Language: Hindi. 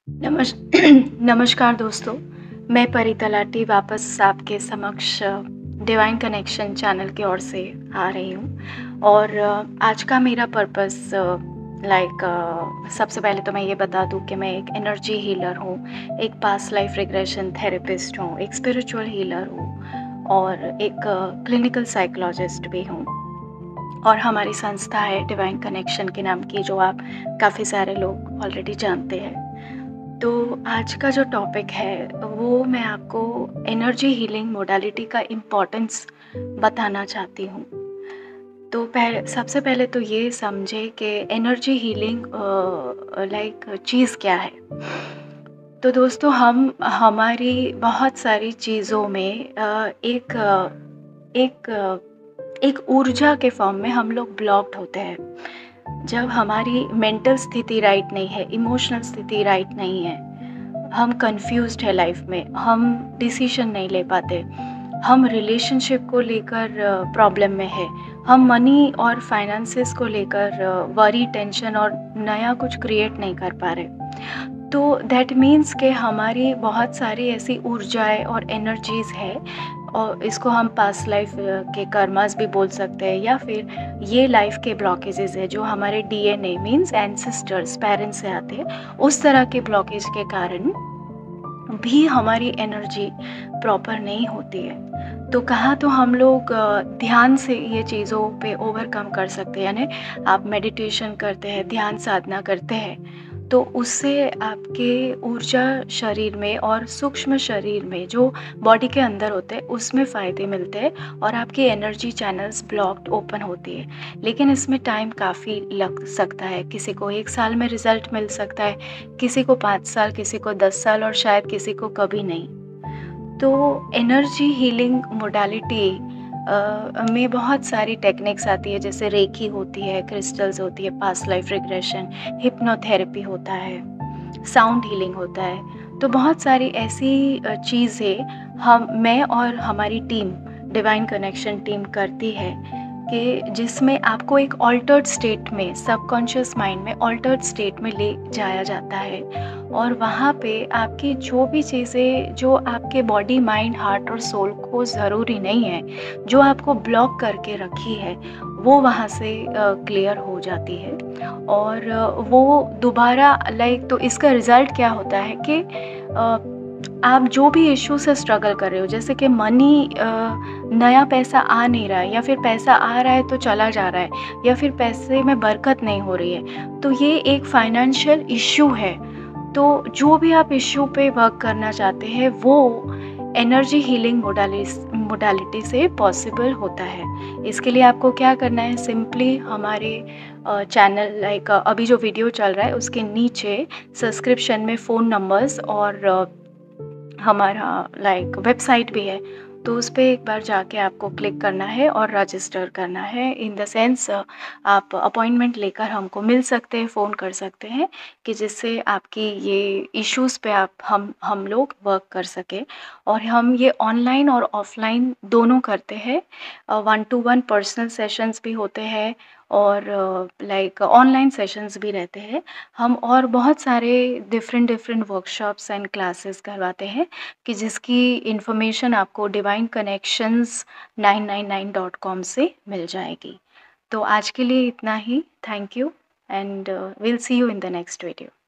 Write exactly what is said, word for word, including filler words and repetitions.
नमस नमस्कार दोस्तों, मैं परी तलाटी वापस आपके समक्ष डिवाइन कनेक्शन चैनल की ओर से आ रही हूँ और अ, आज का मेरा पर्पस लाइक सबसे पहले तो मैं ये बता दूँ कि मैं एक एनर्जी हीलर हूँ, एक पास्ट लाइफ रिग्रेशन थेरेपिस्ट हूँ, एक स्पिरिचुअल हीलर हूँ और एक क्लिनिकल साइकोलॉजिस्ट भी हूँ। और हमारी संस्था है डिवाइन कनेक्शन के नाम की, जो आप काफ़ी सारे लोग ऑलरेडी जानते हैं। तो आज का जो टॉपिक है वो मैं आपको एनर्जी हीलिंग मोडालिटी का इम्पोर्टेंस बताना चाहती हूँ। तो पह सबसे पहले तो ये समझे कि एनर्जी हीलिंग अ, लाइक चीज़ क्या है। तो दोस्तों हम हमारी बहुत सारी चीज़ों में अ, एक अ, एक अ, एक ऊर्जा के फॉर्म में हम लोग ब्लॉक्ड होते हैं। जब हमारी मेंटल स्थिति राइट नहीं है, इमोशनल स्थिति राइट नहीं है, हम कंफ्यूज्ड है लाइफ में, हम डिसीजन नहीं ले पाते, हम रिलेशनशिप को लेकर प्रॉब्लम में है, हम मनी और फाइनेंसेस को लेकर वरी टेंशन और नया कुछ क्रिएट नहीं कर पा रहे। तो दैट मीन्स कि हमारी बहुत सारी ऐसी ऊर्जाएं और एनर्जीज है और इसको हम पास्ट लाइफ के कर्मास भी बोल सकते हैं या फिर ये लाइफ के ब्लॉकेजेस है जो हमारे डीएनए मीन्स एंसेस्टर्स पेरेंट्स से आते हैं, उस तरह के ब्लॉकेज के कारण भी हमारी एनर्जी प्रॉपर नहीं होती है। तो कहाँ तो हम लोग अ, ध्यान से ये चीज़ों पे ओवरकम कर सकते हैं, यानी आप मेडिटेशन करते हैं, ध्यान साधना करते हैं, तो उससे आपके ऊर्जा शरीर में और सूक्ष्म शरीर में जो बॉडी के अंदर होते हैं उसमें फ़ायदे मिलते हैं और आपकी एनर्जी चैनल्स ब्लॉक्ड ओपन होती है। लेकिन इसमें टाइम काफ़ी लग सकता है, किसी को एक साल में रिज़ल्ट मिल सकता है, किसी को पाँच साल, किसी को दस साल और शायद किसी को कभी नहीं। तो एनर्जी हीलिंग मोडालिटी अ, में बहुत सारी टेक्निक्स आती है, जैसे रेकी होती है, क्रिस्टल्स होती है, पास्ट लाइफ रिग्रेशन, हिप्नोथेरेपी होता है, साउंड हीलिंग होता है। तो बहुत सारी ऐसी अ, चीज़ें हम मैं और हमारी टीम डिवाइन कनेक्शन टीम करती है कि जिसमें आपको एक ऑल्टर्ड स्टेट में, सबकॉन्शियस माइंड में ऑल्टर्ड स्टेट में ले जाया जाता है और वहाँ पे आपकी जो भी चीज़ें जो आपके बॉडी, माइंड, हार्ट और सोल को ज़रूरी नहीं है, जो आपको ब्लॉक करके रखी है, वो वहाँ से अ, क्लियर हो जाती है और अ, वो दोबारा लाइक तो इसका रिज़ल्ट क्या होता है कि अ, आप जो भी इश्यू से स्ट्रगल कर रहे हो, जैसे कि मनी अ, नया पैसा आ नहीं रहा है या फिर पैसा आ रहा है तो चला जा रहा है या फिर पैसे में बरकत नहीं हो रही है, तो ये एक फाइनेंशियल इश्यू है। तो जो भी आप इश्यू पे वर्क करना चाहते हैं वो एनर्जी हीलिंग मोडालिस मोडालिटी से पॉसिबल होता है। इसके लिए आपको क्या करना है, सिंपली हमारे चैनल लाइक अभी जो वीडियो चल रहा है उसके नीचे सब्सक्रिप्शन में फ़ोन नंबर्स और अ, हमारा लाइक वेबसाइट भी है, तो उस पे एक बार जाके आपको क्लिक करना है और रजिस्टर करना है। इन द सेंस आप अपॉइंटमेंट लेकर हमको मिल सकते हैं, फ़ोन कर सकते हैं कि जिससे आपकी ये इश्यूज़ पे आप हम हम लोग वर्क कर सकें। और हम ये ऑनलाइन और ऑफ़लाइन दोनों करते हैं। Uh, one to one personal sessions भी होते हैं और लाइक ऑनलाइन सेशंस भी रहते हैं। हम और बहुत सारे different different workshops and classes करवाते हैं कि जिसकी इन्फॉर्मेशन आपको divine connections nine nine nine dot com से मिल जाएगी। तो आज के लिए इतना ही। Thank you and will see you in the next video.